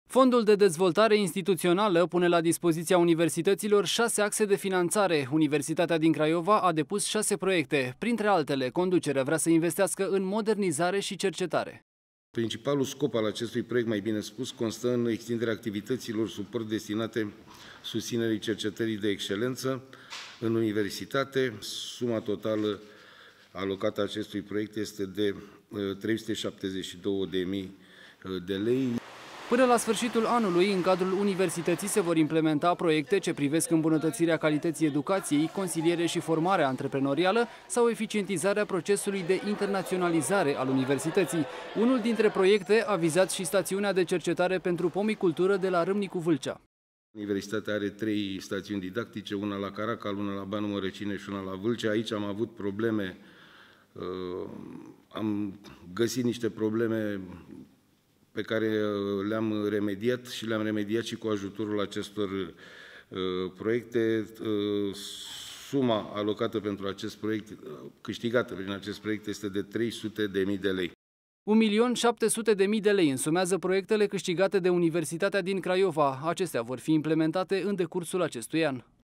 Fondul de dezvoltare instituțională pune la dispoziția universităților 6 axe de finanțare. Universitatea din Craiova a depus 6 proiecte. Printre altele, conducerea vrea să investească în modernizare și cercetare. Principalul scop al acestui proiect, mai bine spus, constă în extinderea activităților suport destinate susținerii cercetării de excelență în universitate. Suma totală alocată acestui proiect este de 372.000 de lei. Până la sfârșitul anului, în cadrul universității se vor implementa proiecte ce privesc îmbunătățirea calității educației, consiliere și formare antreprenorială sau eficientizarea procesului de internaționalizare al universității. Unul dintre proiecte a vizat și stațiunea de cercetare pentru pomicultură de la Râmnicu Vâlcea. Universitatea are 3 stațiuni didactice, una la Caracal, una la Banul Mărăcine și una la Vâlcea. Aici am avut probleme, am găsit niște probleme pe care le-am remediat și le-am remediat și cu ajutorul acestor proiecte. Suma alocată pentru acest proiect, câștigată prin acest proiect, este de 300.000 de lei. 1.700.000 de lei însumează proiectele câștigate de Universitatea din Craiova. Acestea vor fi implementate în decursul acestui an.